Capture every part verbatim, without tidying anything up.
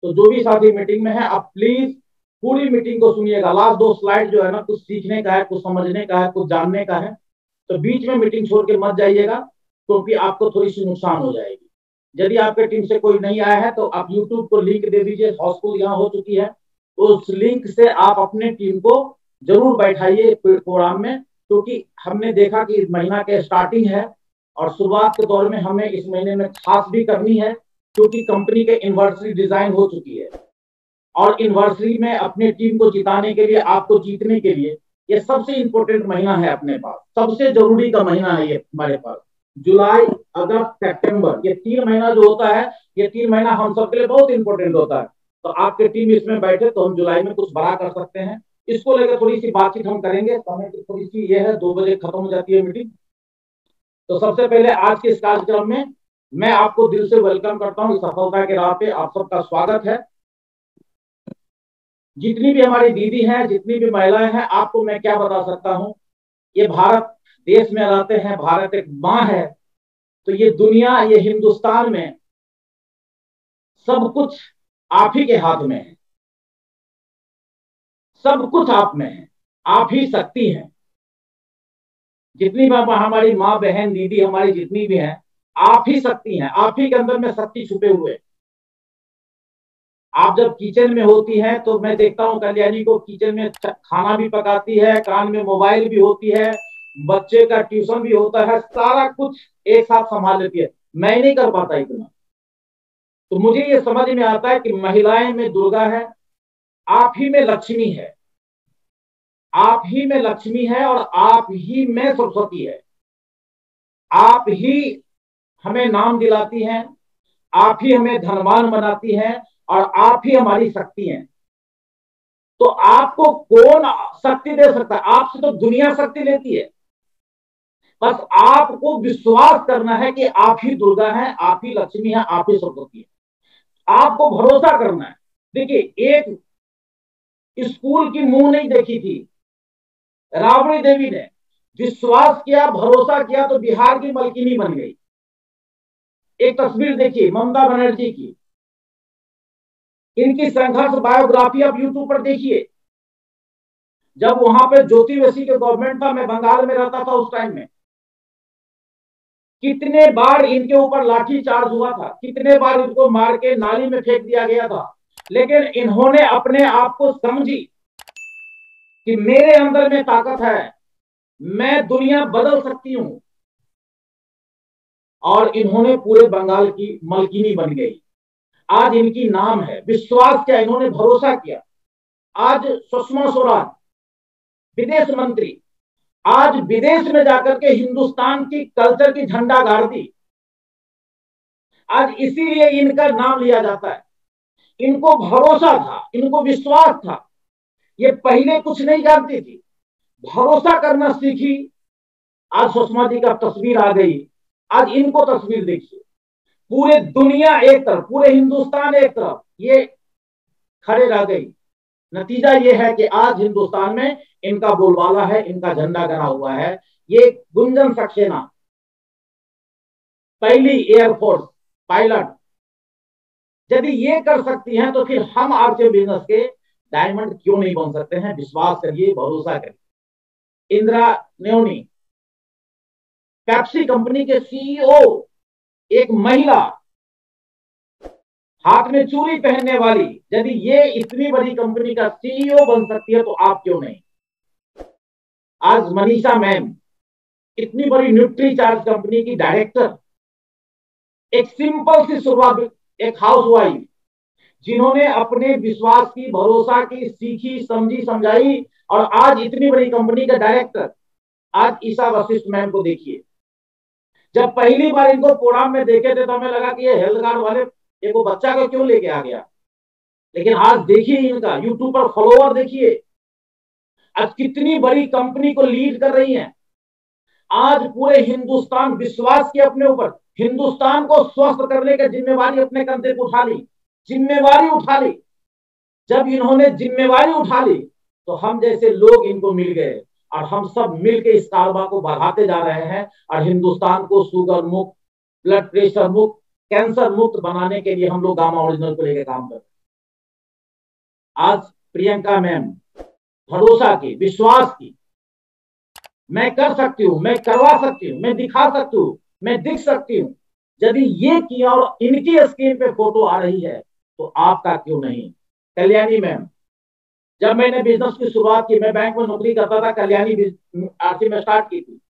तो जो भी साथी मीटिंग में है, आप प्लीज पूरी मीटिंग को सुनिएगा। लास्ट दो स्लाइड जो है ना, कुछ सीखने का है, कुछ समझने का है, कुछ जानने का है, तो बीच में मीटिंग छोड़ के मत जाइएगा, क्योंकि तो आपको थोड़ी सी नुकसान हो जाएगी। यदि आपके टीम से कोई नहीं आया है तो आप यूट्यूब को लिंक दे दीजिए, हाउसफुल यहाँ हो चुकी है, उस लिंक से आप अपने टीम को जरूर बैठाइए प्रोग्राम में, क्योंकि हमने देखा कि इस महीना के स्टार्टिंग है और शुरुआत के दौर में हमें इस महीने में खास भी करनी है, क्योंकि कंपनी के एनिवर्सरी डिजाइन हो चुकी है और एनिवर्सरी में अपनी टीम को जिताने के लिए, आपको जीतने के लिए, ये सबसे इंपॉर्टेंट महीना है अपने पास, सबसे जरूरी का महीना है ये हमारे पास। जुलाई, अगस्त, सितंबर, ये तीन महीना जो होता है, ये तीन महीना हम सबके लिए बहुत इंपॉर्टेंट होता है। तो आपकी टीम इसमें बैठे तो हम जुलाई में कुछ बड़ा कर सकते हैं। इसको लेकर थोड़ी सी बातचीत हम करेंगे। समय की थोड़ी सी ये है, दो बजे खत्म हो जाती है मीटिंग। तो सबसे पहले आज के इस कार्यक्रम में मैं आपको दिल से वेलकम करता हूँ। सफलता के राह पे आप सबका स्वागत है। जितनी भी हमारी दीदी हैं, जितनी भी महिलाएं हैं, आपको मैं क्या बता सकता हूं, ये भारत देश में रहते हैं, भारत एक माँ है, तो ये दुनिया, ये हिंदुस्तान में सब कुछ आप ही के हाथ में है, सब कुछ आप में है, आप ही शक्ति हैं। जितनी भी हमारी माँ बहन दीदी हमारी जितनी भी हैं, आप ही शक्ति हैं, आप ही के अंदर में शक्ति छुपे हुए। आप जब किचन में होती हैं तो मैं देखता हूं कल्याणी को किचन में खाना भी पकाती है, कान में मोबाइल भी होती है, बच्चे का ट्यूशन भी होता है, सारा कुछ एक साथ संभाल लेती है। मैं नहीं कर पाता इतना। तो मुझे ये समझ में आता है कि महिलाएं में दुर्गा है, आप ही में लक्ष्मी है, आप ही में लक्ष्मी है और आप ही में सरस्वती है। आप ही हमें नाम दिलाती हैं, आप ही हमें धनवान बनाती हैं और आप ही हमारी शक्ति हैं। तो आपको कौन शक्ति दे सकता है? आपसे तो दुनिया शक्ति लेती है। बस आपको विश्वास करना है कि आप ही दुर्गा हैं, आप ही लक्ष्मी हैं, आप ही सरस्वती है। आपको भरोसा करना है। देखिए, एक स्कूल की मुंह नहीं देखी थी, राबड़ी देवी ने विश्वास किया, भरोसा किया तो बिहार की मलकिनी बन गई। एक तस्वीर देखिए ममता बनर्जी की, इनकी संघर्ष बायोग्राफी आप यूट्यूब पर देखिए। जब वहां पे ज्योति बसु के गवर्नमेंट था, मैं बंगाल में रहता था उस टाइम में, कितने बार इनके ऊपर लाठी चार्ज हुआ था, कितने बार इनको मार के नाली में फेंक दिया गया था, लेकिन इन्होंने अपने आप को समझी कि मेरे अंदर में ताकत है, मैं दुनिया बदल सकती हूं, और इन्होंने पूरे बंगाल की मलकिनी बन गई। आज इनकी नाम है। विश्वास किया, इन्होंने भरोसा किया। आज सुषमा स्वराज विदेश मंत्री, आज विदेश में जाकर के हिंदुस्तान की कल्चर की झंडा गाड़ दी। आज इसीलिए इनका नाम लिया जाता है। इनको भरोसा था, इनको विश्वास था। ये पहले कुछ नहीं जानती थी, भरोसा करना सीखी। आज सुषमा जी का तस्वीर आ गई। आज इनको तस्वीर देखिए, पूरे दुनिया एक तरफ, पूरे हिंदुस्तान एक तरफ, ये खड़े रह गई। नतीजा ये है कि आज हिंदुस्तान में इनका बोलबाला है, इनका झंडा गड़ा हुआ है। ये गुंजन सक्सेना, पहली एयरफोर्स पायलट, यदि ये कर सकती हैं तो फिर हम आपके बिजनेस के डायमंड क्यों नहीं बन सकते हैं? विश्वास करिए, भरोसा करिए। इंदिरा नोएनी, पेप्सी कंपनी के सीईओ, एक महिला, हाथ में चूड़ी पहनने वाली, यदि ये इतनी बड़ी कंपनी का सीईओ बन सकती है तो आप क्यों नहीं? आज मनीषा मैम, इतनी बड़ी न्यूट्री चार्ज कंपनी की डायरेक्टर, एक सिंपल सी शुरुआत, एक हाउसवाइफ, जिन्होंने अपने विश्वास की, भरोसा की, सीखी, समझी, समझाई और आज इतनी बड़ी कंपनी का डायरेक्टर। आज ईशा वशिष्ठ मैम को देखिए। जब पहली बार इनको प्रोग्राम में देखे थे तो हमें लगा कि ये हेल्थ कार्ड वाले एक बच्चा को क्यों लेके आ गया, लेकिन आज देखिए इनका यूट्यूब पर फॉलोअर देखिए, आज कितनी बड़ी कंपनी को लीड कर रही हैं। आज पूरे हिंदुस्तान विश्वास किया अपने ऊपर, हिंदुस्तान को स्वस्थ करने की जिम्मेवारी अपने कंधे पर उठा ली, जिम्मेवारी उठा ली। जब इन्होंने जिम्मेवारी उठा ली तो हम जैसे लोग इनको मिल गए और हम सब मिलकर इस कारोबार को बढ़ाते जा रहे हैं और हिंदुस्तान को शुगर मुक्त, ब्लड प्रेशर मुक्त, कैंसर मुक्त बनाने के लिए हम लोग गामा ओरिजिनल को लेकर काम कर रहे हैं। आज प्रियंका मैम भरोसा की, विश्वास की, मैं कर सकती हूँ, मैं करवा सकती हूँ, मैं दिखा सकती हूँ, मैं दिख सकती हूँ, यदि ये किया और इनकी स्क्रीन पे फोटो आ रही है तो आपका क्यों नहीं। कल्याणी मैम, जब मैंने बिजनेस की शुरुआत की, मैं बैंक में नौकरी करता था, कल्याणी आरसी में स्टार्ट की थी।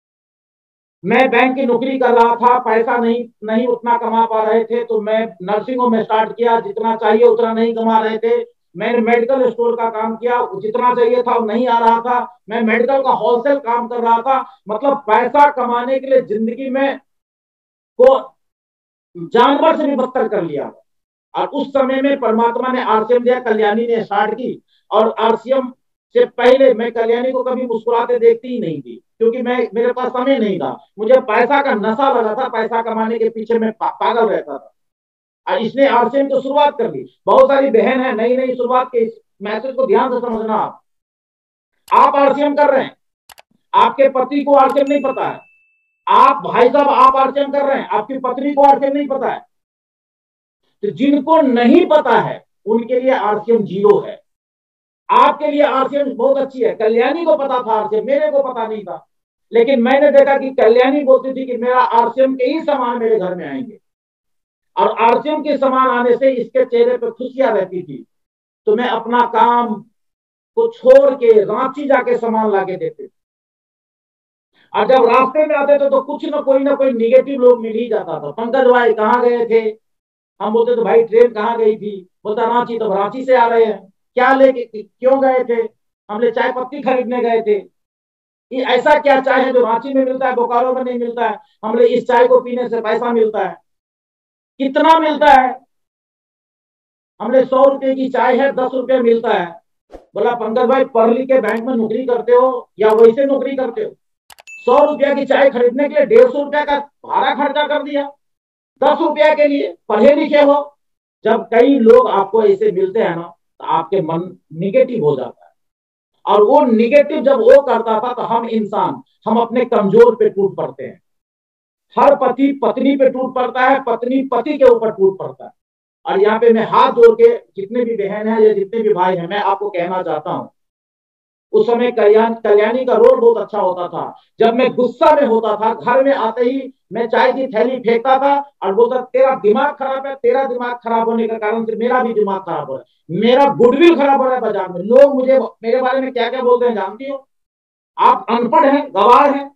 मैं बैंक की नौकरी कर रहा था, पैसा नहीं नहीं उतना कमा पा रहे थे, तो मैं नर्सिंग होम में स्टार्ट किया, जितना चाहिए उतना नहीं कमा रहे थे। मैंने मेडिकल स्टोर का काम किया, जितना चाहिए था वो नहीं आ रहा था। मैं मेडिकल का होलसेल काम कर रहा था। मतलब पैसा कमाने के लिए जिंदगी में को जानवर से भी बदतर कर लिया। और उस समय में परमात्मा ने आरसीएम दिया, कल्याणी ने स्टार्ट की। और आरसीएम से पहले मैं कल्याणी को कभी मुस्कुराते देखती ही नहीं थी, क्योंकि मैं मेरे पास समय नहीं था, मुझे पैसा का नशा लगा था, पैसा कमाने के पीछे मैं पा, पागल रहता था। और इसने आरसीएम को शुरुआत कर दी। बहुत सारी बहन है नई नई शुरुआत के, इस मैसेज को ध्यान से समझना। आप आप आरसीएम कर रहे हैं, आपके पति को आरसीएम नहीं पता है। आप भाई साहब आप आरसीएम कर रहे हैं, आपकी पत्नी को आरसीएम नहीं पता है। तो जिनको नहीं पता है उनके लिए आरसीएम जीरो है। आपके लिए आरसीएम बहुत अच्छी है। कल्याणी को पता था आरसीएम, मेरे को पता नहीं था। लेकिन मैंने देखा कि कल्याणी बोलती थी कि मेरा आरसीएम के ही सामान मेरे घर में आएंगे, और आरसीएम के सामान आने से इसके चेहरे पर खुशियां रहती थी। तो मैं अपना काम को छोड़ के रांची जाके सामान लाके देते थे। और जब रास्ते में आते थे तो कुछ ना कोई ना कोई निगेटिव लोग मिल ही जाता था। पंकज भाई कहाँ गए थे, हम बोलते तो भाई ट्रेन कहाँ गई थी, बोलता रांची। तो रांची से आ रहे हैं, क्या लेके क्यों गए थे, हमने चाय पत्ती खरीदने गए थे। ये ऐसा क्या चाय है जो रांची में मिलता है बोकारो में नहीं मिलता है, हमने इस चाय को पीने से पैसा मिलता है। कितना मिलता है, हमने सौ रुपए की चाय है दस रुपए मिलता है। बोला पंकज भाई पढ़ लिख के बैंक में नौकरी करते हो या वैसे नौकरी करते हो, सौ रुपया की चाय खरीदने के लिए डेढ़ सौ रुपया का भाड़ा खर्चा कर दिया दस रुपया के लिए, पढ़े लिखे हो। जब कई लोग आपको ऐसे मिलते हैं ना तो आपके मन निगेटिव हो जाता है। और वो निगेटिव जब वो करता था तो हम इंसान हम अपने कमजोर पे टूट पड़ते हैं। हर पति पत्नी पे टूट पड़ता है, पत्नी पति के ऊपर टूट पड़ता है। और यहाँ पे मैं हाथ जोड़ के जितने भी बहन है या जितने भी भाई हैं, मैं आपको कहना चाहता हूँ, उस समय कल्याण कल्याणी का रोल बहुत अच्छा होता था। जब मैं गुस्सा में होता था, घर में आते ही मैं चाय की थैली फेंकता था और बोलता तेरा दिमाग खराब है, तेरा दिमाग खराब होने का कारण से मेरा भी दिमाग खराब हो रहा है, मेरा गुडविल खराब हो रहा है बाजार में। लोग मुझे मेरे बारे में क्या क्या बोलते हैं जानती हो, आप अनपढ़ हैं, गवार हैं,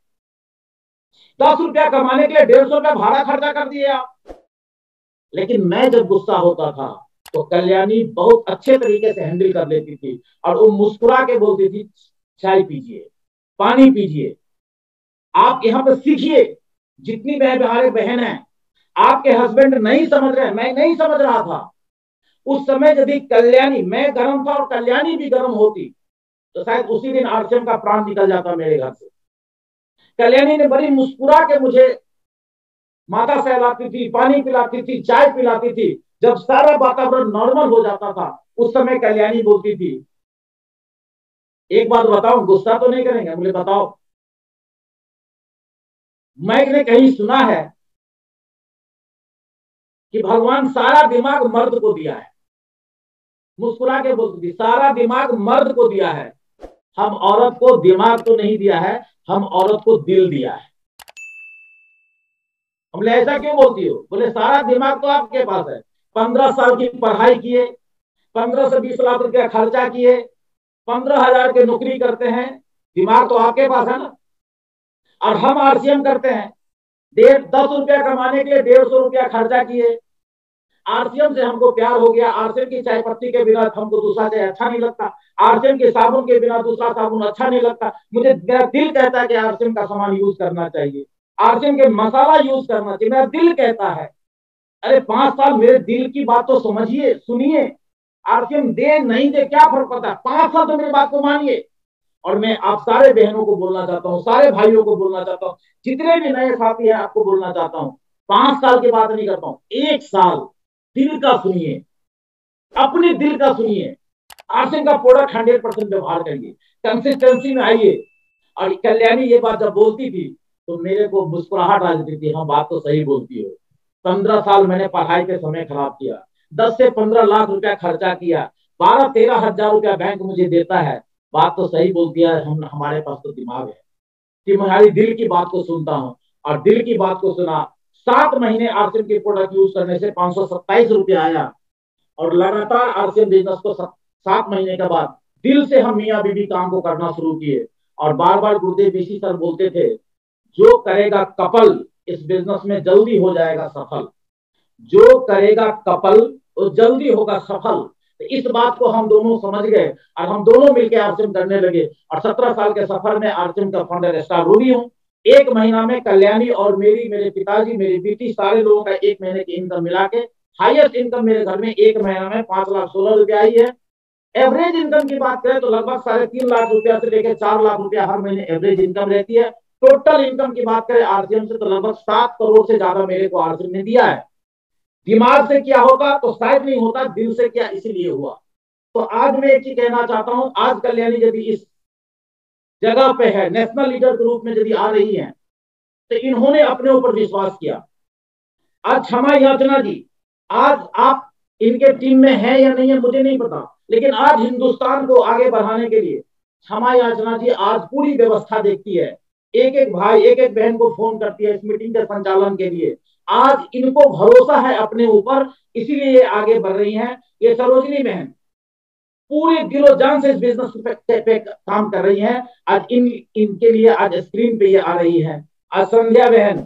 दस रुपया कमाने के लिए डेढ़ सौ रुपया भाड़ा खर्चा कर दिए आप। लेकिन मैं जब गुस्सा होता था तो कल्याणी बहुत अच्छे तरीके से हैंडल कर लेती थी, और वो मुस्कुरा के बोलती थी चाय पीजिए, पानी पीजिए, आप यहाँ पे सीखिए। जितनी बहन हमारे बहन है, आपके हस्बैंड नहीं समझ रहे, मैं नहीं समझ रहा था उस समय। यदि कल्याणी, मैं गर्म था और कल्याणी भी गर्म होती तो शायद उसी दिन आरसीएम का प्राण निकल जाता मेरे घर से। कल्याणी ने बड़ी मुस्कुरा के मुझे माता सहलाती थी, पानी पिलाती थी, चाय पिलाती थी। जब सारा वातावरण नॉर्मल हो जाता था उस समय कल्याणी बोलती थी एक बात बताओ, गुस्सा तो नहीं करेंगे, मुझे बताओ, मैंने कहीं सुना है कि भगवान सारा दिमाग मर्द को दिया है। मुस्कुरा के बोलती थी सारा दिमाग मर्द को दिया है, हम औरत को दिमाग तो नहीं दिया है, हम औरत को दिल दिया है। हमने ऐसा क्यों बोलती हो, बोले सारा दिमाग तो आपके पास है, पंद्रह साल की पढ़ाई किए, पंद्रह से बीस लाख रुपया खर्चा किए, पंद्रह हजार की नौकरी करते हैं, दिमाग तो आपके पास है ना। और हम आरसीएम करते हैं, डेढ़ दस रुपया कमाने के लिए डेढ़ सौ रुपया खर्चा किए, आरसीएम से हमको प्यार हो गया। आरसीएम की चाय पत्ती के बिना हमको दूसरा चाय अच्छा नहीं लगता, आरसीएम के साबुन के बिना दूसरा साबुन अच्छा नहीं लगता। मुझे मेरा दिल कहता है कि आरसीएम का सामान यूज करना चाहिए, आरसीएम के मसाला यूज करना चाहिए, मेरा दिल कहता है। अरे पांच साल मेरे दिल की बात तो समझिए, सुनिए, आरसीएम दे नहीं दे क्या फर्क पड़ता है, पांच साल तो मेरी बात को मानिए। और मैं आप सारे बहनों को बोलना चाहता हूँ, सारे भाइयों को बोलना चाहता हूँ, जितने भी नए साथी हैं आपको बोलना चाहता हूँ, पांच साल की बात नहीं करता हूँ, एक साल दिल का सुनिए, अपने दिल का सुनिए, आरसीएम का प्रोडक्ट हंड्रेड परसेंट व्यवहार करिए, कंसिस्टेंसी में आइए। और कल्याणी ये बात जब बोलती थी तो मेरे को मुस्कुराहट आ जाती थी, हाँ बात तो सही बोलती हो। पंद्रह साल मैंने पढ़ाई के समय खराब किया, दस से पंद्रह लाख रुपया खर्चा किया, बारह तेरह हजार रुपया बैंक मुझे देता है। बात तो सही बोलती है, हम हमारे पास तो दिमाग है, तुम्हारी दिल की बात को सुनता हूँ। और दिल की बात को सुना, सात महीने आरसीएम के प्रोडक्ट यूज करने से पांच सौ सत्ताईस रुपया आया। और लगातार आरसीएम बिजनेस को सात महीने के बाद दिल से हम मियाँ बीबी काम को करना शुरू किए। और बार बार गुरुदेव बीसी सर बोलते थे, जो करेगा कपल इस बिजनेस में जल्दी हो जाएगा सफल, जो करेगा कपल वो जल्दी होगा सफल। तो इस बात को हम दोनों समझ गए और हम दोनों मिलकर आरसीएम करने लगे। और सत्रह साल के सफर में आरसीएम का फाउंडर स्टार रूबी हूँ। एक महीना में कल्याणी और मेरी, मेरे पिताजी, मेरी बेटी, सारे लोगों का एक महीने की इनकम मिला के हाईएस्ट इनकम मेरे घर में एक महीना में पांच लाख सोलह रुपया आई है। एवरेज इनकम की बात करें तो लगभग साढ़े तीन लाख रुपया से लेकर चार लाख रुपया हर महीने एवरेज इनकम रहती है। टोटल इनकम की बात करें आरसीएम से तो लगभग सात करोड़ से ज्यादा मेरे को आरसीएम ने दिया है। दिमाग से क्या होता तो शायद नहीं होता, दिल से क्या इसीलिए हुआ। तो आज मैं एक चीज कहना चाहता हूं, आज कल्याणी यदि इस जगह पे है, नेशनल लीडर के रूप में यदि आ रही है, तो इन्होंने अपने ऊपर विश्वास किया। आज क्षमा याचना जी, आज आप इनके टीम में है या नहीं है मुझे नहीं पता, लेकिन आज हिंदुस्तान को आगे बढ़ाने के लिए क्षमा याचना जी आज पूरी व्यवस्था देखती है। एक एक भाई, एक एक बहन को फोन करती है इस मीटिंग के संचालन के लिए। आज इनको भरोसा है अपने ऊपर, इसीलिए ये आगे बढ़ रही हैं। ये सरोजनी बहन पूरे दिलो जान से इस बिजनेस पे, पे काम कर रही हैं। आज इन इनके लिए आज स्क्रीन पे ये आ रही है। आज संध्या बहन,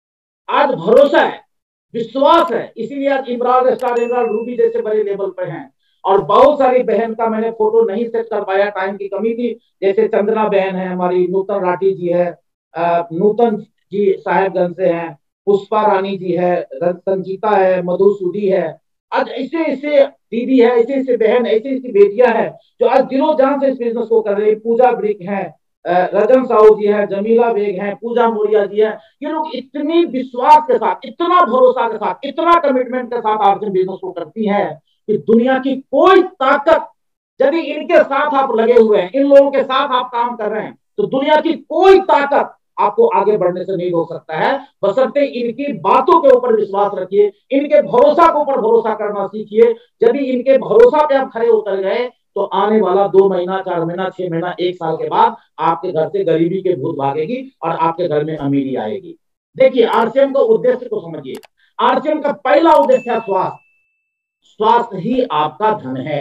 आज भरोसा है, विश्वास है, इसीलिए आज इमरान, स्टार इमरान, रूबी जैसे बड़े लेवल पे हैं। और बहुत सारी बहन का मैंने फोटो नहीं सेट कर पाया, टाइम की कमी थी। जैसे चंद्रा बहन है हमारी, नूतन राठी जी है, नूतन जी साहेबगंज से हैं, पुष्पा रानी जी है, संजीता है, मधुसूदी है। आज ऐसे ऐसे दीदी है, ऐसे ऐसे बहन, ऐसी ऐसी बेटियां हैं जो आज दिलो जान से इस बिजनेस को कर रही है। पूजा ब्रिक है, रजन साहू जी है, जमीला बेग है, पूजा मोरिया जी है। ये लोग इतनी विश्वास के साथ, इतना भरोसा के साथ, इतना कमिटमेंट के साथ आरसीएम बिजनेस को करती है कि दुनिया की कोई ताकत, यदि इनके साथ आप लगे हुए हैं, इन लोगों के साथ आप काम कर रहे हैं, तो दुनिया की कोई ताकत आपको आगे बढ़ने से नहीं रोक सकता है। बशर्ते इनकी बातों के ऊपर विश्वास रखिए, इनके भरोसा के ऊपर भरोसा करना सीखिए। यदि इनके भरोसा पे आप खड़े उतर गए तो आने वाला दो महीना, चार महीना, छह महीना, एक साल के बाद आपके घर से गरीबी के भूत भागेगी और आपके घर में अमीरी आएगी। देखिए आरसीएम का उद्देश्य को समझिए। आरसीएम का पहला उद्देश्य है स्वास्थ्य। स्वास्थ्य ही आपका धन है।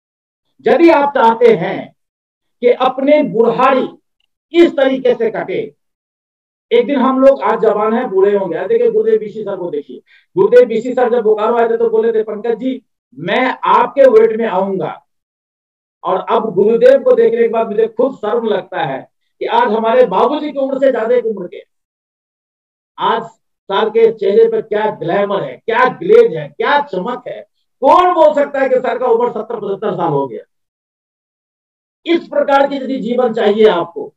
यदि आप चाहते हैं कि अपने बुढ़ारी इस तरीके से कटे, एक दिन हम लोग, आज जवान है, बूढ़े होंगे। देखिए गुरुदेव बीसी सर को देखिए, गुरुदेव बीसी सर जब बोकारो आए थे तो बोले थे, पंकज जी मैं आपके वेट में आऊंगा। और अब गुरुदेव को देखने के बाद मुझे खुद शर्म लगता है कि आज हमारे बाबूजी की उम्र से ज्यादा उम्र के आज सर के चेहरे पर क्या ग्लैमर है, क्या ग्लेज है, क्या चमक है। कौन बोल सकता है कि सर का उम्र सत्तर पचहत्तर साल हो गया। इस प्रकार की यदि जीवन चाहिए आपको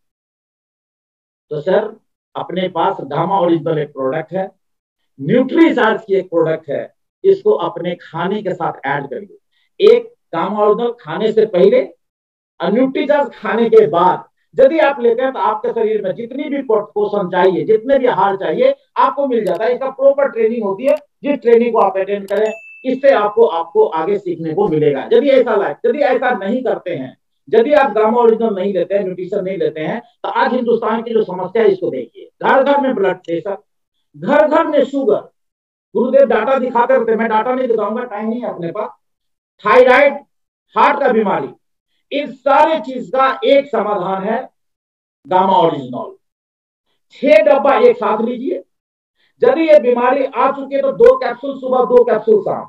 तो सर अपने पास गामा ओरिजिनल एक प्रोडक्ट है, न्यूट्रीचार्ज की एक प्रोडक्ट है, इसको अपने खाने के साथ ऐड करिए। एक गामा ओरिजिनल खाने से पहले और न्यूट्रीचार्ज खाने के बाद यदि आप लेते हैं तो आपके शरीर में जितनी भी पोषण चाहिए, जितने भी आहार चाहिए आपको मिल जाता है। इसका प्रॉपर ट्रेनिंग होती है, जिस ट्रेनिंग को आप अटेंड करें इससे आपको आपको आगे सीखने को मिलेगा। यदि ऐसा लाइफ यदि ऐसा नहीं करते हैं, यदि आप गामा ओरिजिनल नहीं लेते हैं, न्यूट्रिशन नहीं लेते हैं, तो आज हिंदुस्तान की जो समस्या है इसको देखिए। घर घर में ब्लड प्रेशर, घर घर में शुगर, गुरुदेव डाटा दिखाते रहते, मैं डाटा नहीं दिखाऊंगा, टाइम नहीं है अपने पास। थायराइड, हार्ट का बीमारी, इस सारे चीज का एक समाधान है गामा ओरिजिनल। छह डब्बा एक साथ लीजिए। यदि ये बीमारी आ चुकी है तो दो कैप्सूल सुबह, दो कैप्सूल शाम।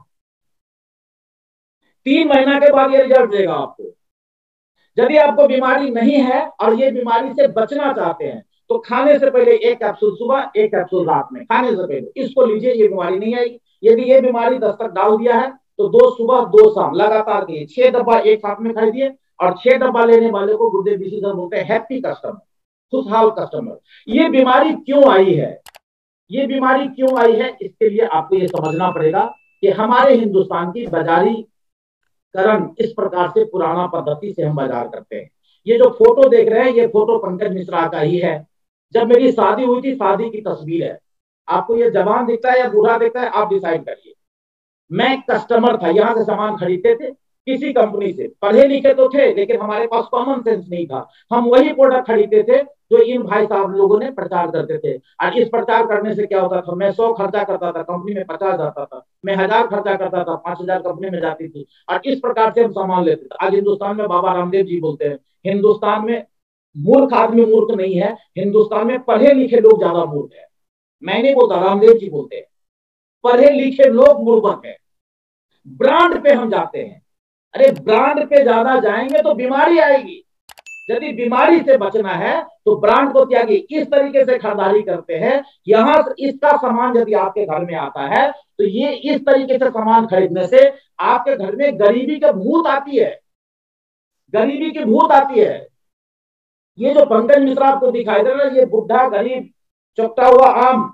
तीन महीना के बाद ये रिजल्ट देगा आपको। यदि आपको बीमारी नहीं है और ये बीमारी से बचना चाहते हैं तो खाने से पहले एक कैप्सूल सुबह, एक कैप्सूल रात में, खाने से पहले इसको लीजिए, ये बीमारी नहीं आएगी। यदि ये बीमारी दस्तक डाल दिया है तो दो सुबह दो शाम लगातार कीजिए। छह डब्बा एक साथ में खरीदिए और छह डब्बा लेने वाले को गुरुदेव बीसी सर बोलते हैं हैप्पी कस्टमर, खुशहाल कस्टमर। ये बीमारी क्यों आई है, ये बीमारी क्यों आई है, इसके लिए आपको ये समझना पड़ेगा कि हमारे हिंदुस्तान की बाजारीकरण इस प्रकार से पुराना पद्धति से हम बाजार करते हैं। ये जो फोटो देख रहे हैं ये फोटो पंकज मिश्रा का ही है। जब मेरी शादी हुई थी, शादी की तस्वीर है। आपको ये जवान दिखता है या बूढ़ा दिखता है, आप डिसाइड करिए। मैं कस्टमर था, यहाँ से सामान खरीदते थे, किसी कंपनी से, पढ़े लिखे तो थे लेकिन हमारे पास कॉमन सेंस नहीं था। हम वही प्रोडक्ट खरीदते थे जो इन भाई साहब लोगों ने प्रचार करते थे। और इस प्रचार करने से क्या होता था, मैं सौ खर्चा करता था, कंपनी में पचास जाता था, मैं हजार खर्चा करता था, पांच हजार कंपनी में जाती थी। और इस प्रकार से हम सामान लेते थे। आज हिंदुस्तान में बाबा रामदेव जी बोलते हैं, हिंदुस्तान में मूर्ख आदमी मूर्ख नहीं है, हिंदुस्तान में पढ़े लिखे लोग ज्यादा मूर्ख है। मैं नहीं बोलता, रामदेव जी बोलते हैं, पढ़े लिखे लोग मूर्ख है। ब्रांड पे हम जाते हैं, अरे ब्रांड पे ज्यादा जाएंगे तो बीमारी आएगी। यदि बीमारी से बचना है तो ब्रांड को त्यागी। इस तरीके से खरीदारी करते हैं। यहां इसका सामान यदि आपके घर में आता है तो ये इस तरीके से सामान खरीदने से आपके घर में गरीबी की भूत आती है, गरीबी की भूत आती है। ये जो पंकज मिश्रा आपको दिखाई दे रहा है, ये बुढ़ा गरीब चुपता हुआ आम,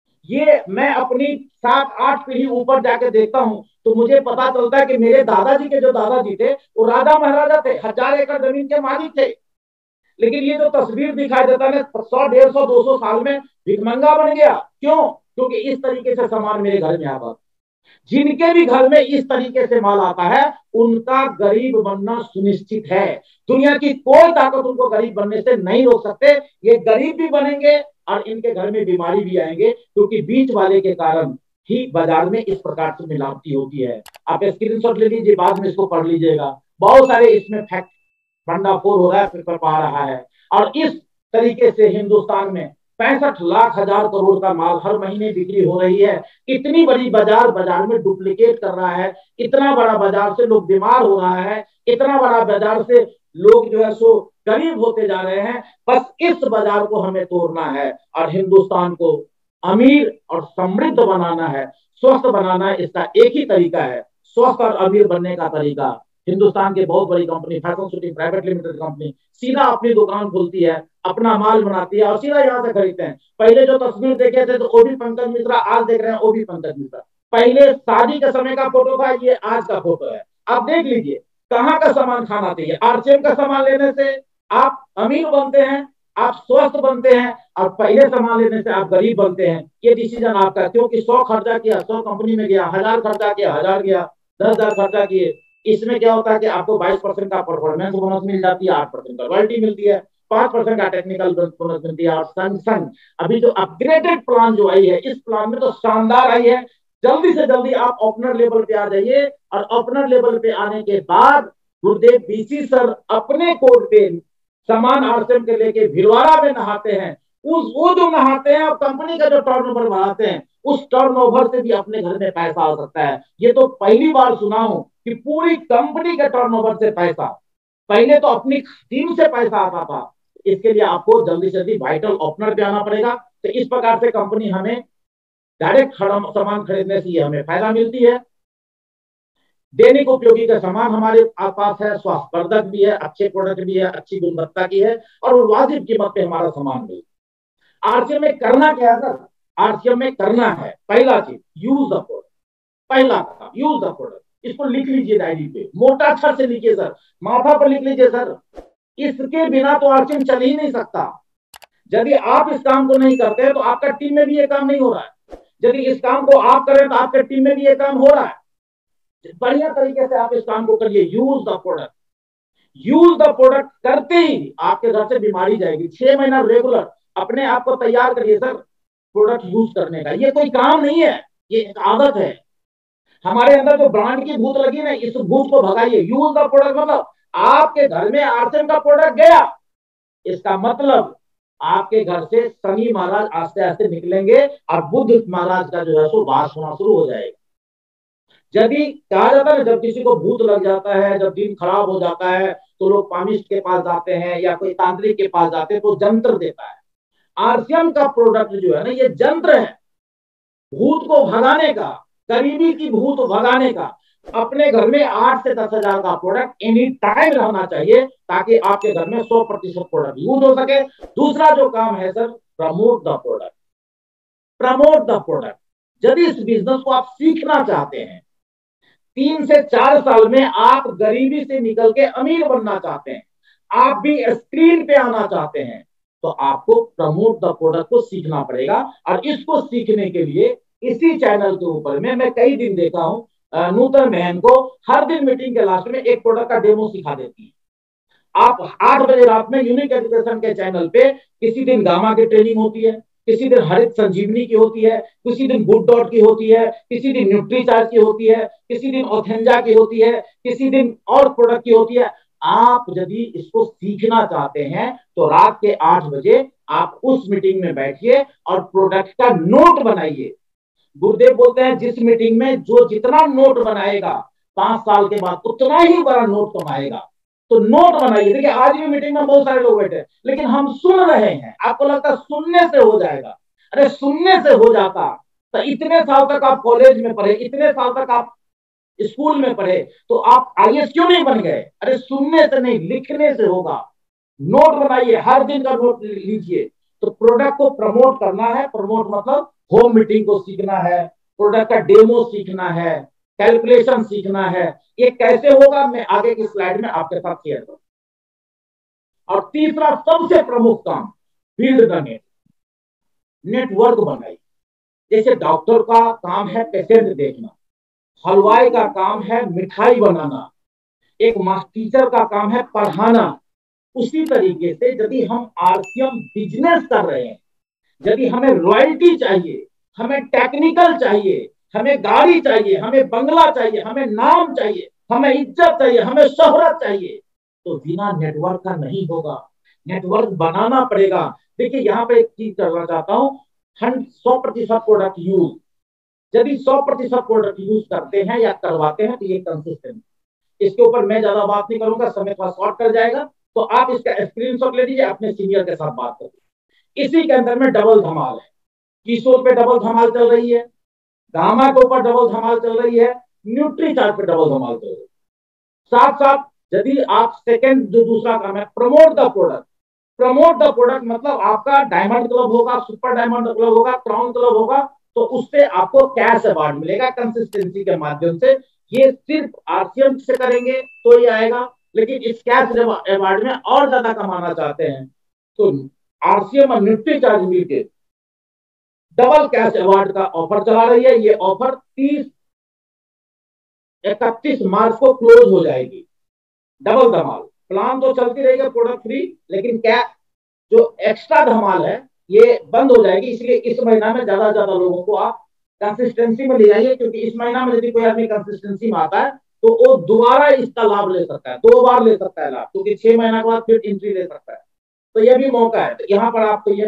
ये मैं अपनी सात आठ पीढ़ी ऊपर जाके देखता हूं तो मुझे पता चलता है कि मेरे दादाजी के जो दादाजी थे वो राजा महाराजा थे, हजार एकड़ जमीन के मालिक थे। लेकिन ये जो तस्वीर दिखाई देता है सौ डेढ़ सौ दो सौ साल में भिखमंगा बन गया। क्यों? क्योंकि इस तरीके से सामान मेरे घर में आता। जिनके भी घर में इस तरीके से माल आता है उनका गरीब बनना सुनिश्चित है। दुनिया की कोई ताकत उनको गरीब बनने से नहीं रोक सकते। ये गरीब भी बनेंगे और इनके घर में बीमारी भी आएंगे, क्योंकि बीच वाले के कारण ही बाजार में इस प्रकार से मिलावटी होती है। आप स्क्रीनशॉट ले लीजिए, बाद में इसको पढ़ लीजिएगा। बहुत सारे इसमें फैक्ट भंडाफोड़ हो रहा है, पेपर पा रहा है। और इस तरीके से हिंदुस्तान में पैंसठ लाख हजार करोड़ का माल हर महीने बिक्री हो रही है। इतनी बड़ी बाजार बाजार में डुप्लीकेट कर रहा है। इतना बड़ा बाजार से लोग बीमार हो रहा है। इतना बड़ा बाजार से लोग जो है सो गरीब होते जा रहे हैं। बस इस बाजार को हमें तोड़ना है और हिंदुस्तान को अमीर और समृद्ध बनाना है, स्वस्थ बनाना है। इसका एक ही तरीका है, स्वस्थ और अमीर बनने का तरीका। हिंदुस्तान की बहुत बड़ी company fashion city private limited company सीधा अपनी दुकान खोलती है, अपना माल बनाती है और सीधा यहाँ से खरीदते हैं। पहले जो तस्वीर देखे थे तो वो भी पंकज मिश्रा, आज देख रहे हैं वो भी पंकज मिश्रा। पहले शादी के समय का फोटो था, ये आज का फोटो है। आप देख लीजिए कहाँ का सामान खाना चाहिए। आरसीएम का सामान लेने से आप अमीर बनते हैं, आप स्वस्थ बनते हैं, और पहले सामान लेने से आप गरीब बनते हैं। ये डिसीजन आपका, क्योंकि सौ खर्चा किया सौ कंपनी में गया, हजार खर्चा किया हजार गया, दस हजार खर्चा किए। इसमें क्या होता है कि आपको बाईस परसेंट का परफॉर्मेंस बोनस मिल जाती है, आठ परसेंट का रॉयल्टी मिलती है, पांच परसेंट का टेक्निकल बोनस मिलती है। और संग संग अभी जो अपग्रेडेड प्लान जो आई है, इस प्लान में तो शानदार आई है। जल्दी से जल्दी आप ओपनर लेवल पे आ जाइए, और ओपनर लेवल पे आने के बाद गुरुदेव बीसी सर अपने कोड पे सामान आरसीएम के लेके भिलवाड़ा में नहाते हैं। उस वो जो नहाते हैं और कंपनी का जो टर्नओवर बढ़ाते हैं, उस टर्नओवर से भी अपने घर में पैसा आ सकता है। ये तो पहली बार सुना हूं कि पूरी कंपनी के टर्नओवर से पैसा, पहले तो अपनी टीम से पैसा आता था। इसके लिए आपको जल्दी से जल्दी वाइटल ओपनर पे आना पड़ेगा। तो इस प्रकार से कंपनी हमें डायरेक्ट सामान खरीदने से हमें फायदा मिलती है। दैनिक उपयोगी का सामान हमारे पास है, स्वास्थ्यवर्धक भी है, अच्छे प्रोडक्ट भी है, अच्छी गुणवत्ता की है, और वाजिब कीमत पे हमारा सामान मिले। आरसीएम में करना क्या है सर? आरसीएम में करना है पहला चीज यूज द प्रोडक्ट। पहला काम यूज द प्रोडक्ट। इसको लिख लीजिए डायरी पे, मोटा अक्षर से लिखिए सर, माथा पर लिख लीजिए सर। इसके बिना तो आरसीएम चल ही नहीं सकता। यदि आप इस काम को नहीं करते तो आपका टीम में भी ये काम नहीं हो रहा है। यदि इस काम को आप करें तो आपके टीम में भी ये काम हो रहा है। बढ़िया तरीके से आप इस काम को करिए। Use the product. Use the product करते ही आपके घर से बीमारी जाएगी। छह महीना रेगुलर अपने आप को तैयार करिए सर प्रोडक्ट यूज करने का। ये कोई काम नहीं है, ये एक आदत है। हमारे अंदर जो ब्रांड की भूत लगी ना, इस भूत को भगाइए। यूज द प्रोडक्ट मतलब आपके घर में आरसीएम का प्रोडक्ट गया, इसका मतलब आपके घर से शनि महाराज आस्ते आस्ते निकलेंगे और बुद्ध महाराज का जो है सो वास होना शुरू हो जाएगा। यदि कहा जाता है जब किसी को भूत लग जाता है, जब दिन खराब हो जाता है, तो लोग पामिस्ट के पास जाते हैं या कोई तांत्रिक के पास जाते हैं, तो जंत्र देता है। आरसीएम का प्रोडक्ट जो है ना, ये जंत्र है भूत को भगाने का, गरीबी की भूत भगाने का। अपने घर में आठ से दस हजार का प्रोडक्ट एनी टाइम रहना चाहिए, ताकि आपके घर में सौ प्रतिशत प्रोडक्ट यूज हो सके। दूसरा जो काम है sir, promote the product. Promote the product. यदि इस बिजनेस को आप सीखना चाहते हैं, तीन से चार साल में आप गरीबी से निकल के अमीर बनना चाहते हैं, आप भी स्क्रीन पे आना चाहते हैं, तो आपको प्रमोट द प्रोडक्ट को सीखना पड़ेगा। और इसको सीखने के लिए इसी चैनल के ऊपर में मैं कई दिन देखा हूं, नूतन बहन को हर दिन मीटिंग के लास्ट में एक प्रोडक्ट का डेमो सिखा देती है। आप आठ बजे रात में यूनिक एजुकेशन के चैनल पे किसी दिन गामा की ट्रेनिंग होती है, किसी दिन हरित संजीवनी की होती है, किसी दिन गुड डॉट की होती है, किसी दिन न्यूट्रीचार्ज की होती है, किसी दिन ऑथेंजा की होती है, किसी दिन और प्रोडक्ट की होती है। आप यदि इसको सीखना चाहते हैं तो रात के आठ बजे आप उस मीटिंग में बैठिए और प्रोडक्ट का नोट बनाइए। गुरुदेव बोलते हैं जिस मीटिंग में जो जितना नोट बनाएगा पांच साल के बाद उतना ही बड़ा नोट कमाएगा। तो नोट बनाइए। देखिए आज भी मीटिंग में बहुत सारे लोग बैठे हैं लेकिन हम सुन रहे हैं। आपको लगता है सुनने से हो जाएगा, अरे सुनने से हो जाता तो इतने साल तक आप कॉलेज में पढ़े, इतने साल तक आप स्कूल में पढ़े, तो आप आई ए एस क्यों नहीं बन गए? अरे सुनने से नहीं, लिखने से होगा। नोट बनाइए, हर दिन का नोट लीजिए। तो प्रोडक्ट को प्रमोट करना है। प्रमोट मतलब होम मीटिंग को सीखना है, प्रोडक्ट का डेमो सीखना है, कैलकुलेशन सीखना है। ये कैसे होगा मैं आगे की स्लाइड में आपके साथ शेयर करूंगा। और तीसरा सबसे प्रमुख काम, बिल्ड द नेट, नेटवर्क बनाइए। जैसे डॉक्टर का काम है पेशेंट देखना, हलवाई का काम है मिठाई बनाना, एक मास्टर टीचर का काम है पढ़ाना। उसी तरीके से यदि हम आरसीएम बिजनेस कर रहे हैं, यदि हमें रॉयल्टी चाहिए, हमें टेक्निकल चाहिए, हमें गाड़ी चाहिए, हमें बंगला चाहिए, हमें नाम चाहिए, हमें इज्जत चाहिए, हमें शोहरत चाहिए, तो बिना नेटवर्क का नहीं होगा। नेटवर्क बनाना पड़ेगा। देखिए यहाँ पे एक चीज करना चाहता हूँ, सौ प्रतिशत प्रोडक्ट यूज, यदि सौ प्रतिशत प्रोडक्ट यूज करते हैं या करवाते हैं तो ये कंसिस्टेंट। इसके ऊपर मैं ज्यादा बात नहीं करूंगा, समय थोड़ा शॉर्ट कर जाएगा। तो आप इसका स्क्रीनशॉट ले लीजिए, अपने सीनियर के साथ बात करिए। इसी के अंदर में डबल धमाल है, किशोर पे डबल धमाल चल रही है, गामा के ऊपर डबल धमाल चल रही है, न्यूट्रीचार्ज पे डबल धमाल चल रही है। साथ साथ यदि आप सेकंड जो दूसरा काम है promote the product, promote the product मतलब आपका डायमंड क्लब होगा, सुपर डायमंड क्लब होगा, क्राउन क्लब होगा, तो उससे आपको कैश अवार्ड मिलेगा कंसिस्टेंसी के माध्यम से। ये सिर्फ आरसीएम से करेंगे तो ये आएगा, लेकिन इस कैश अवार्ड में और ज्यादा कमाना चाहते हैं तो आरसीएम और न्यूट्रीचार्ज मिलकर डबल कैश अवार्ड का ऑफर चला रही है। ये ऑफर तीस इकतीस मार्च को क्लोज हो जाएगी। डबल धमाल प्लान तो चलती रहेगी प्रोडक्ट फ्री, लेकिन क्या जो एक्स्ट्रा धमाल है ये बंद हो जाएगी। इसलिए इस महीना में ज्यादा ज्यादा लोगों को आप कंसिस्टेंसी में ले जाइए, क्योंकि इस महीना में यदि कोई आदमी कंसिस्टेंसी में आता है तो वो दोबारा इसका लाभ ले सकता है, दो बार ले सकता है लाभ, क्योंकि छह महीना के बाद फिर एंट्री ले सकता है। तो यह भी मौका है। तो यहाँ पर आपको ये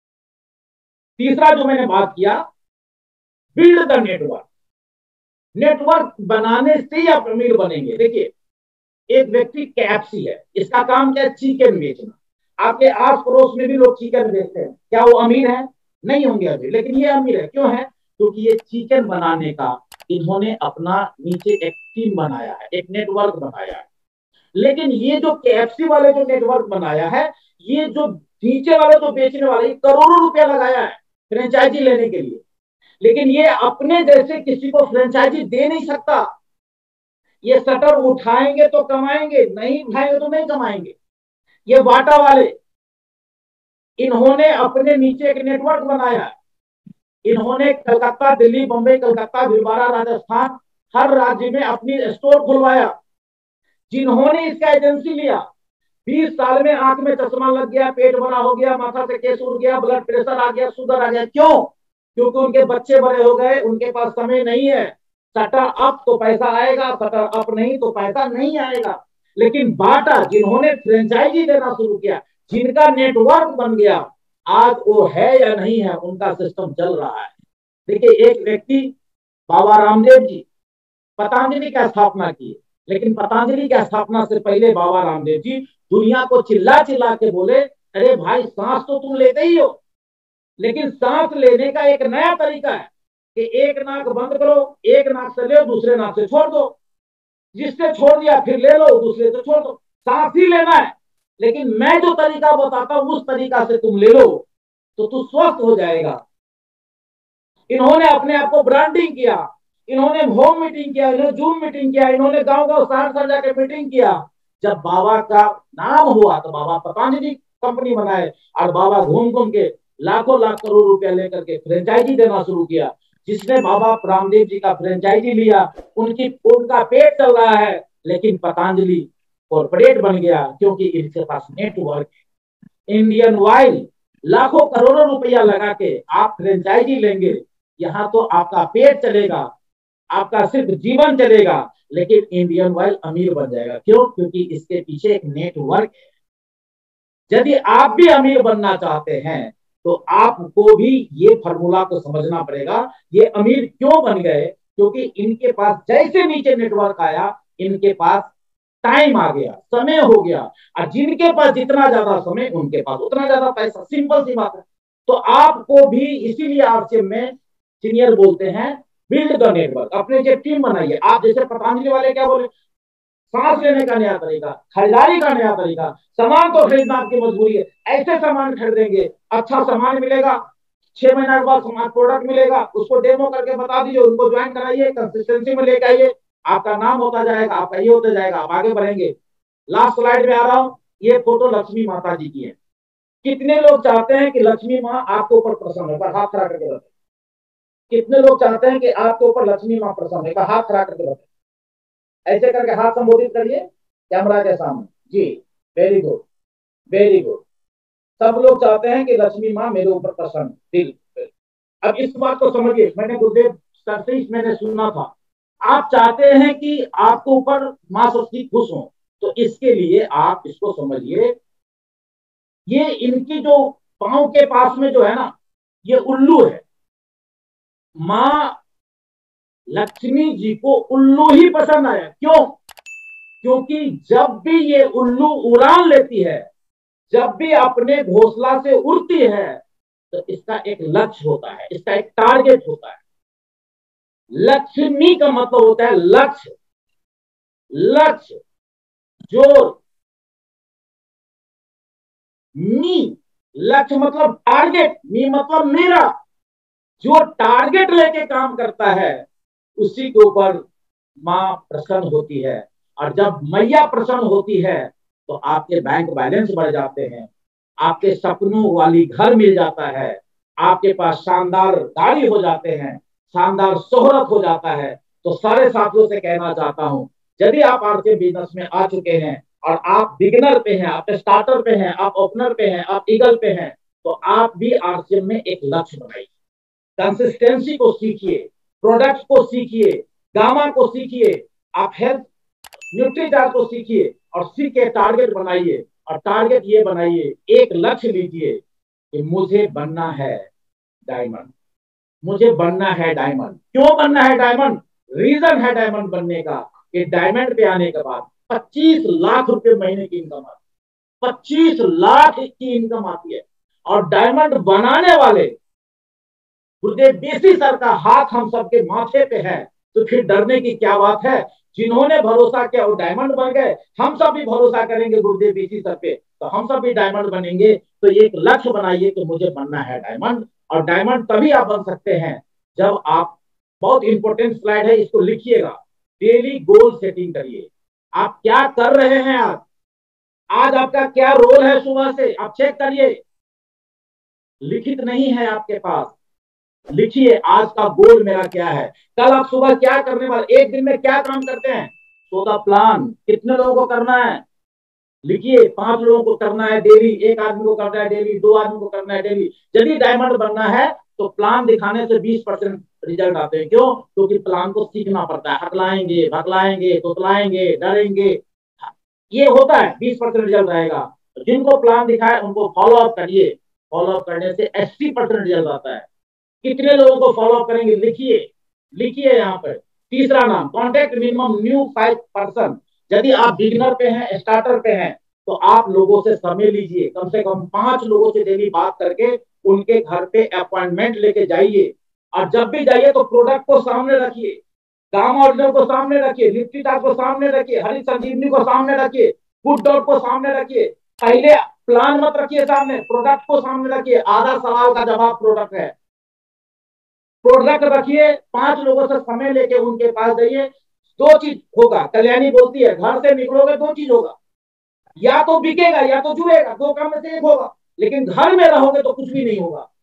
तीसरा जो मैंने बात किया, बिल्ड द नेटवर्क। नेटवर्क बनाने से ही आप अमीर बनेंगे। देखिए एक व्यक्ति कैप्सी है, इसका काम क्या है? चिकन बेचना। आपके आस पड़ोस में भी लोग चिकन बेचते हैं, क्या वो अमीर है? नहीं होंगे अमीर, लेकिन ये अमीर है। क्यों है? क्योंकि ये चिकन बनाने का इन्होंने अपना नीचे एक टीम बनाया है, एक नेटवर्क बनाया है। लेकिन ये जो केएफसी वाले जो नेटवर्क बनाया है, ये जो नीचे वाले जो बेचने वाले करोड़ों रुपया लगाया है फ्रेंचाइजी लेने के लिए, लेकिन ये अपने जैसे किसी को फ्रेंचाइजी दे नहीं सकता। ये शटर उठाएंगे तो कमाएंगे, नहीं उठाएंगे तो नहीं कमाएंगे। ये बाटा वाले, इन्होंने अपने नीचे एक नेटवर्क बनाया। इन्होंने कलकत्ता, दिल्ली, बंबई, कलकत्ता, भिलवाड़ा, राजस्थान, हर राज्य में अपनी स्टोर खुलवाया। जिन्होंने इसका एजेंसी लिया, बीस साल में आंख में चश्मा लग गया, पेट बड़ा हो गया, माथा से केस उड़ गया, ब्लड प्रेशर आ गया, शुगर आ गया। क्यों? क्योंकि उनके बच्चे बड़े हो गए, उनके पास समय नहीं है। शटर अप तो पैसा आएगा, शटर अप नहीं तो पैसा नहीं आएगा। लेकिन बाटा, जिन्होंने फ्रेंचाइजी देना शुरू किया, जिनका नेटवर्क बन गया, आज वो है या नहीं है, उनका सिस्टम चल रहा है। देखिए एक व्यक्ति बाबा रामदेव जी पतंजलि का स्थापना की, लेकिन पतंजलि की स्थापना से पहले बाबा रामदेव जी दुनिया को चिल्ला चिल्ला के बोले, अरे भाई सांस तो तुम लेते ही हो, लेकिन सांस लेने का एक नया तरीका है कि एक नाक बंद करो, एक नाक से ले, दूसरे नाक से छोड़ दो। जिससे छोड़ दिया फिर ले लो, दूसरे से छोड़ दो। सांस ही लेना है, लेकिन मैं जो तरीका बताता हूं उस तरीका से तुम ले लो तो तू स्वस्थ हो जाएगा। इन्होंने अपने आप को ब्रांडिंग किया, इन्होंने होम मीटिंग किया, इन्होंने जूम मीटिंग किया, इन्होंने गांव गांव शहर शहर जाकर मीटिंग किया। जब बाबा का नाम हुआ तो बाबा पतंजलि कंपनी बनाए और बाबा घूम घूम के लाखों लाख करोड़ रुपया लेकर के फ्रेंचाइजी देना शुरू किया। जिसने बाबा रामदेव जी का फ्रेंचाइजी लिया, उनकी उनका पेट चल रहा है, लेकिन पतंजलि कॉर्पोरेट बन गया क्योंकि इनके पास नेटवर्क। इंडियन ऑयल लाखों करोड़ों रुपया लगा के आप फ्रेंचाइजी लेंगे, यहाँ तो आपका पेट चलेगा, आपका सिर्फ जीवन चलेगा, लेकिन इंडियन ऑयल अमीर बन जाएगा। क्यों? क्योंकि इसके पीछे एक नेटवर्क है। यदि आप भी अमीर बनना चाहते हैं तो आपको भी ये फॉर्मूला को समझना पड़ेगा। ये अमीर क्यों बन गए? क्योंकि इनके पास जैसे नीचे नेटवर्क आया, इनके पास टाइम आ गया, समय हो गया, और जिनके पास जितना ज्यादा समय उनके पास उतना ज्यादा पैसा। सिंपल सी बात है। तो आपको भी इसीलिए आरसीएम में सीनियर बोलते हैं बिल्ड द नेटवर्क, अपने जो टीम बनाइए। आप जैसे पतंजलि वाले क्या बोले, सांस लेने का नया तरीका, खरीदारी का नया तरीका, सामान तो खरीदना आपकी मजबूरी है, ऐसे सामान खरीदेंगे, अच्छा सामान मिलेगा, छह महीना के बाद सामान प्रोडक्ट मिलेगा, उसको डेमो करके बता दीजिए, उनको ज्वाइन कराइए, कंसिस्टेंसी में लेके आइए, आपका नाम होता जाएगा, आपका ये होता जाएगा, आप आगे बढ़ेंगे। लास्ट स्लाइड में आ रहा हूं, ये फोटो लक्ष्मी माता जी की है। कितने लोग चाहते हैं कि लक्ष्मी माँ आपके ऊपर प्रसन्न हो? हाथ खड़ा करके बताए। कितने लोग चाहते हैं कि आपके ऊपर लक्ष्मी माँ प्रसन्न है? हाथ खड़ा करके बताए। ऐसे करके हाथ संबोधित करिए कैमरा के सामने। जी, वेरी गुड, वेरी गुड। सब लोग चाहते हैं कि लक्ष्मी माँ मेरे ऊपर प्रसन्न। दिल। अब इस बात को समझिए, मैंने गुरुदेव सर से मैंने सुना था, आप चाहते हैं कि आपके ऊपर माँ सरस्वती खुश हो, तो इसके लिए आप इसको समझिए, ये इनकी जो पांव के पास में जो है ना, ये उल्लू है। माँ लक्ष्मी जी को उल्लू ही पसंद आया। क्यों? क्योंकि जब भी ये उल्लू उड़ान लेती है, जब भी अपने घोंसला से उड़ती है, तो इसका एक लक्ष्य होता है, इसका एक टारगेट होता है। लक्ष्मी का मतलब होता है लक्ष्य, लक्ष्य, जोर, मी, लक्ष्य मतलब टारगेट, मी मतलब मेरा। जो टारगेट लेके काम करता है उसी के ऊपर मां प्रसन्न होती है। और जब मैया प्रसन्न होती है तो आपके बैंक बैलेंस बढ़ जाते हैं, आपके सपनों वाली घर मिल जाता है, आपके पास शानदार गाड़ी हो जाते हैं, शानदार शोहरत हो जाता है। तो सारे साथियों से कहना चाहता हूं, यदि आप आरसीएम बिजनेस में आ चुके हैं और आप बिगिनर पे हैं, आप स्टार्टर पे हैं, आप ओपनर पे हैं, आप ईगल पे हैं, तो आप भी आरसीएम में एक लक्ष्य बनाइए। कंसिस्टेंसी को सीखिए, प्रोडक्ट्स को सीखिए, गामा को सीखिए, आप हेल्थ न्यूट्रीचार्ज को सीखिए, और सीख के टारगेट बनाइए। और टारगेट ये बनाइए, एक लक्ष्य लीजिए कि मुझे बनना है डायमंड, मुझे बनना है डायमंड। क्यों बनना है डायमंड? रीजन है डायमंड बनने का कि डायमंड पे आने के बाद पच्चीस लाख रुपए महीने की इनकम आती है, पच्चीस लाख की इनकम आती है। और डायमंड बनाने वाले गुरुदेव बीसी सर का हाथ हम सबके माथे पे है, तो फिर डरने की क्या बात है? जिन्होंने भरोसा किया वो डायमंड बन गए, हम सब भी भरोसा करेंगे गुरुदेव बीसी सर पे, तो हम सब भी डायमंड बनेंगे। तो ये एक लक्ष्य बनाइए कि मुझे बनना है डायमंड। और डायमंड तभी आप बन सकते हैं जब आप, बहुत इंपॉर्टेंट स्लाइड है, इसको लिखिएगा, डेली गोल सेटिंग करिए। आप क्या कर रहे हैं आज? आज आपका क्या रोल है? सुबह से आप चेक करिए, लिखित नहीं है आपके पास, लिखिए आज का गोल मेरा क्या है, कल आप सुबह क्या करने वाले, एक दिन में क्या काम करते हैं, सो द प्लान। कितने लोगों को करना है? लिखिए, पांच लोगों को करना है डेली, एक आदमी को करना है डेली, दो आदमी को करना है डेली। यदि डायमंड बनना है तो प्लान दिखाने से बीस परसेंट रिजल्ट आते हैं। क्यों? क्योंकि प्लान को सीखना पड़ता है। हकलाएंगे, भकलाएंगे, तुतलाएंगे, डरेंगे, ये होता है, बीस परसेंट रिजल्ट आएगा। जिनको प्लान दिखाए उनको फॉलो अप करिए, फॉलो अप करने से अस्सी परसेंट रिजल्ट आता है। कितने लोगों को फॉलो अप करेंगे? लिखिए, लिखिए यहाँ पर। तीसरा नाम, contact minimum new five person. यदि आप बिगिनर पे हैं, स्टार्टर पे हैं, तो आप लोगों से समय लीजिए, कम से कम पांच लोगों से डेली बात करके उनके घर पे अपॉइंटमेंट लेके जाइए। और जब भी जाइए तो प्रोडक्ट को सामने रखिए, काम ऑर्डिनर को सामने रखिए, निफ्टी टास्क को सामने रखिए, हरी संजीवनी को सामने रखिए, गुड डॉट को सामने रखिए। पहले प्लान मत रखिए सामने, प्रोडक्ट को सामने रखिए। आधा सवाल का जवाब प्रोडक्ट है। प्रोडक्ट रखिए, पांच लोगों से समय लेके उनके पास जाइए। दो चीज होगा, कल्याणी बोलती है, घर से निकलोगे दो चीज होगा, या तो बिकेगा या तो जुड़ेगा, दो काम में से एक होगा। लेकिन घर में रहोगे तो कुछ भी नहीं होगा।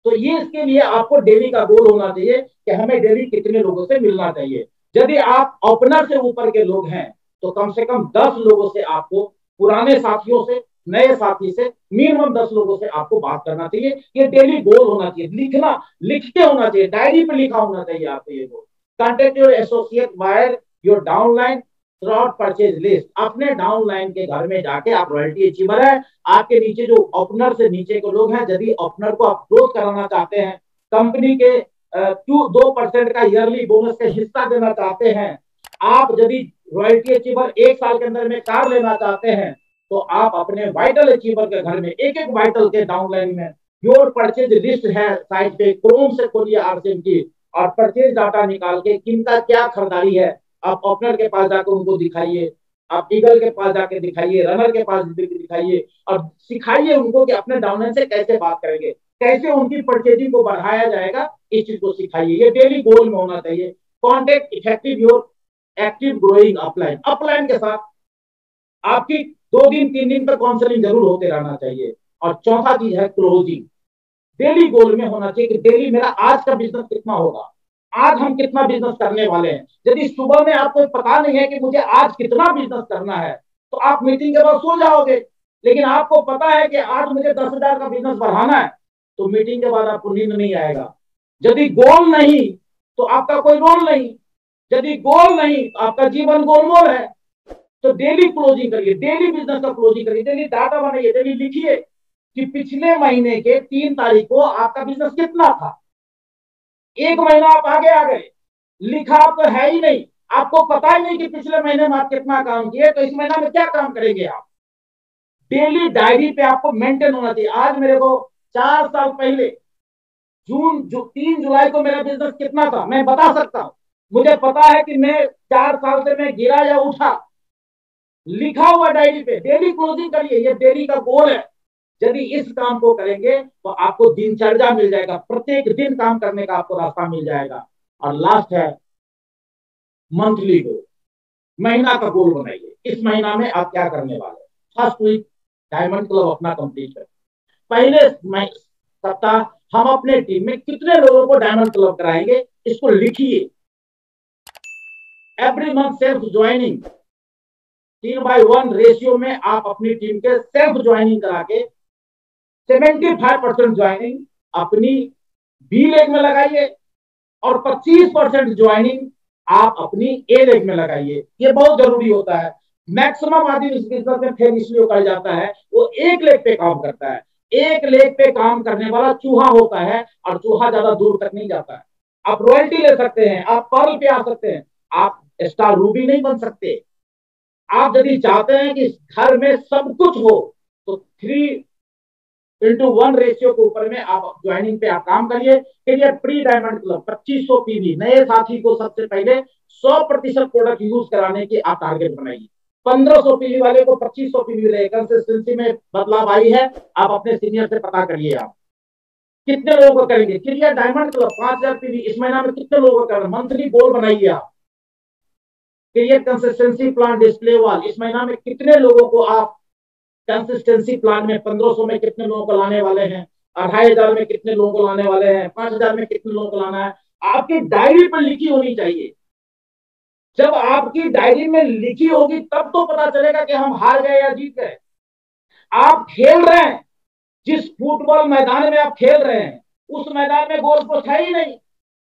तो ये इसके लिए आपको डेली का गोल होना चाहिए कि हमें डेली कितने लोगों से मिलना चाहिए। यदि आप ओपनर से ऊपर के लोग हैं तो कम से कम दस लोगों से आपको, पुराने साथियों से, नए साथी से, मिनिमम दस लोगों से आपको बात करना चाहिए। ये डेली गोल होना चाहिए, लिखना, लिख के होना चाहिए, डायरी पे लिखा होना चाहिए आपको ये goal. Contact your associate via your downline throughout purchase list. अपने डाउनलाइन के घर में जाके, आप रॉयल्टी अचीवर है, आपके नीचे जो ओपनर से नीचे के लोग हैं, यदि ओपनर को आप ग्रोथ कराना चाहते हैं, कंपनी के टू दो परसेंट का ईयरली बोनस का हिस्सा देना चाहते हैं, आप यदि रॉयल्टी अचीवर एक साल के अंदर में कार लेना चाहते हैं, तो आप अपने वाइटल अचीवर के घर में एक एक वाइटल के डाउनलाइन में योर परचेज लिस्ट है साइट पे, क्रोम से खोलिए आरसीएम की और परचेज डाटा निकाल के किनका क्या खरीदारी है आप ओपनर के पास जाकर उनको दिखाइए, आप ईगल के पास जाके दिखाइए, रनर के पास दिखाइए और सिखाइए उनको कि अपने डाउनलाइन से कैसे बात करेंगे, कैसे उनकी परचेजिंग को बढ़ाया जाएगा, इस चीज को सिखाइए। ये डेली गोल में होना चाहिए। Contact effective your active growing upline. Upline के साथ आपकी दो दिन तीन दिन पर काउंसलिंग जरूर होते रहना चाहिए। और चौथा चीज है क्लोजिंग। डेली गोल में होना चाहिए कि डेली मेरा आज का बिजनेस कितना होगा, आज हम कितना बिजनेस करने वाले हैं। यदि सुबह में आपको पता नहीं है कि मुझे आज कितना बिजनेस करना है तो आप मीटिंग के बाद सो जाओगे। लेकिन आपको पता है कि आज मुझे दस हजार का बिजनेस बढ़ाना है तो मीटिंग के बाद आपको नींद नहीं आएगा। यदि गोल नहीं तो आपका कोई रोल नहीं, यदि गोल नहीं तो आपका जीवन गोलमोल है। तो डेली क्लोजिंग करिए, डेली बिजनेस का क्लोजिंग करिए, डेली डाटा बनाइए, डेली लिखिए कि पिछले महीने के तीन तारीख को आपका बिजनेस कितना था। एक महीना आप आगे आ गए, लिखा तो है ही नहीं, आपको पता ही नहीं कि पिछले महीने में आप कितना काम किए, तो इस महीना में क्या काम करेंगे आप। डेली डायरी पे आपको मेंटेन होना चाहिए। आज मेरे को चार साल पहले जून जो तीन जुलाई को मेरा बिजनेस कितना था मैं बता सकता हूं। मुझे पता है कि मैं चार साल से मैं गिरा या उठा, लिखा हुआ डायरी पे। डेली क्लोजिंग करिए, ये डेली का गोल है। यदि इस काम को करेंगे तो आपको दिनचर्या मिल जाएगा, प्रत्येक दिन काम करने का आपको रास्ता मिल जाएगा। और लास्ट है मंथली गोल, महीना का गोल बनाइए। इस महीना में आप क्या करने वाले। फर्स्ट वीक डायमंड क्लब अपना कंप्लीट करें। पहले सप्ताह हम अपने टीम में कितने लोगों को डायमंड क्लब कराएंगे इसको लिखिए। एवरी मंथ सेल्फ ज्वाइनिंग, तीन बाई वन रेशियो में आप अपनी टीम के सेल्फ ज्वाइनिंग करा के सेवेंटी फाइव परसेंट ज्वाइनिंग अपनी बी लेग में लगाइए और पच्चीस परसेंट ज्वाइनिंग आप अपनी ए लेग में लगाइए। ये बहुत जरूरी होता है। मैक्सिमम आदमी इस बिजनेस में फेल इसलिए कर जाता है, वो एक लेग पे काम करता है। एक लेग पे काम करने वाला चूहा होता है और चूहा ज्यादा दूर तक नहीं जाता है। आप रॉयल्टी ले सकते हैं, आप पर्ल पे आ सकते हैं, आप स्टार रूबी नहीं बन सकते। आप यदि चाहते हैं कि घर में सब कुछ हो तो थ्री इंटू वन रेशियो के ऊपर में आप ज्वाइनिंग पे आप काम करिए। करियर प्री डायमंड क्लब पच्चीस सौ पीवी नए साथी को सबसे पहले सौ प्रतिशत प्रोडक्ट यूज कराने की आप टारगेट बनाइए। पंद्रह सौ पीवी वाले को पच्चीस सौ पीवी रहेगा। कंसिस्टेंसी में बदलाव आई है, आप अपने सीनियर से पता करिए आप कितने लोगों को करेंगे। करियर डायमंड क्लब पांच हजार पीवी इस महीना में कितने लोगों को करना, मंथली गोल बनाइए आप। Career consistency plan display wall इस महीना में कितने लोगों को आप कंसिस्टेंसी प्लान में पंद्रह सौ में कितने लोगों को लाने वाले हैं, अढ़ाई हजार में कितने लोगों को लाने वाले हैं, पांच हजार में कितने लोगों को लाना है, आपकी डायरी पर लिखी होनी चाहिए। जब आपकी डायरी में लिखी होगी तब तो पता चलेगा कि हम हार गए या जीत गए। आप खेल रहे हैं, जिस फुटबॉल मैदान में आप खेल रहे हैं उस मैदान में गोल पोस्ट है ही नहीं,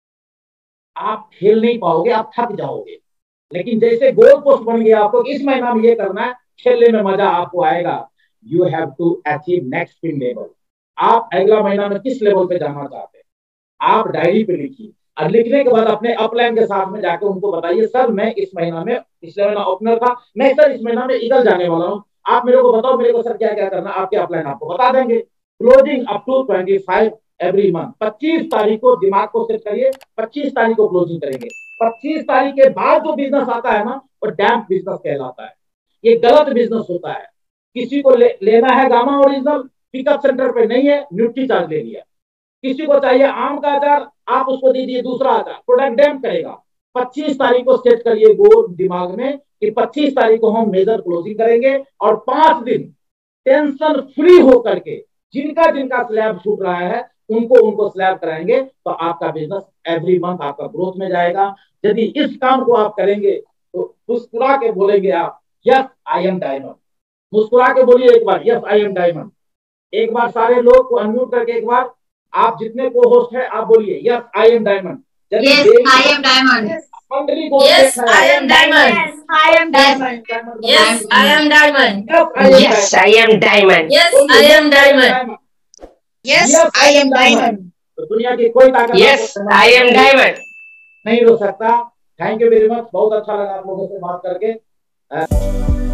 आप खेल नहीं पाओगे, आप थक जाओगे। लेकिन जैसे गोल पोस्ट बन गया आपको इस महीना में ये करना है, खेलने में मजा आपको आएगा। You have to achieve next in level. आप अगला महीना में किस लेवल पे जाना चाहते हैं आप डायरी पे लिखिए और लिखने के बाद अपने अपलाइन के साथ में जाकर उनको बताइए, सर मैं इस महीना में, पिछले महीना ओपनर था, मैं सर इस महीना में ईगल जाने वाला हूँ, आप मेरे को बताओ मेरे को सर क्या क्या करना। आपके अपलाइन आपको बता देंगे। Closing up to twenty five every month. पच्चीस तारीख को दिमाग को सेट करिए, पच्चीस तारीख को क्लोजिंग करेंगे। पच्चीस तारीख के बाद जो बिजनेस आता है ना वो डैम्प बिजनेस कहलाता है। ये गलत बिजनेस होता है। किसी को ले, लेना है गामा ओरिजिनल, पिकअप सेंटर पे नहीं है, न्यूट्री चार्ज ले लिया। किसी को चाहिए आम का अचार, आप उसको दीजिए दूसरा अचार, प्रोडक्ट डैम्प करेगा। पच्चीस तारीख को सेट करिए गोल दिमाग में कि पच्चीस तारीख को हम मेजर क्लोजिंग करेंगे और पांच दिन टेंशन फ्री होकर के जिनका जिनका स्लैब छूट रहा है उनको उनको स्लैब कराएंगे तो आपका बिजनेस एवरी मंथ आपका ग्रोथ में जाएगा। यदि इस काम को आप करेंगे तो मुस्कुरा के बोलेंगे आप यस आई एम डायमंड। मुस्कुरा के बोलिए एक बार यस आई एम डायमंड। एक बार सारे लोग को अनम्यूट करके एक बार आप जितने को होस्ट है आप बोलिए yes I am diamond. Yes I am diamond. मंडली बोल Yes, I am diamond. I am diamond. Yes, I am diamond. Yes, I am diamond. Yes, I am diamond. Yes, I am diamond. तो दुनिया की कोई ताकत Yes, I am diamond. नहीं रोक सकता। थैंक यू वेरी मच, बहुत अच्छा लगा आप लोगों से बात करके।